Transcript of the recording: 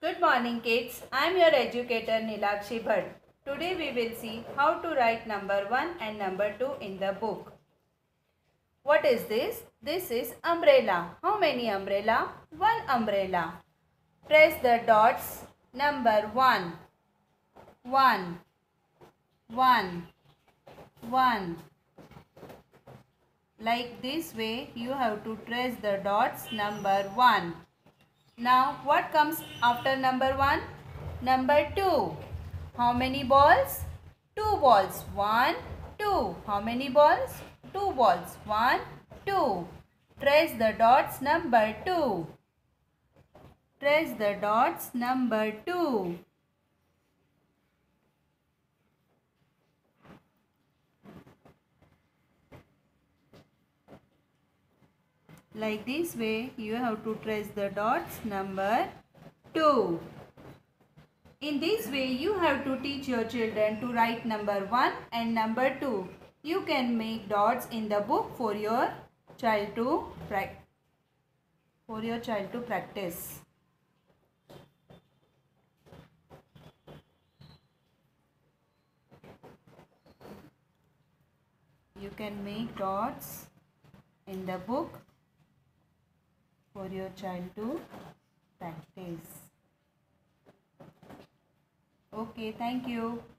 Good morning kids. I am your educator Nilakshi Bhatt. Today we will see how to write number 1 and number 2 in the book. What is this? This is umbrella. How many umbrella? One umbrella. Press the dots. Number 1. 1. 1. 1. Like this way you have to trace the dots number 1. Now what comes after number 1? Number 2. How many balls? 2 balls. 1, 2. How many balls? 2 balls. 1, 2. Trace the dots number 2. Trace the dots number 2. Like this way you have to trace the dots number 2. In this way you have to teach your children to write number 1 and number 2. You can make dots in the book for your child to practice. You can make dots in the book for your child to practice. Okay, thank you.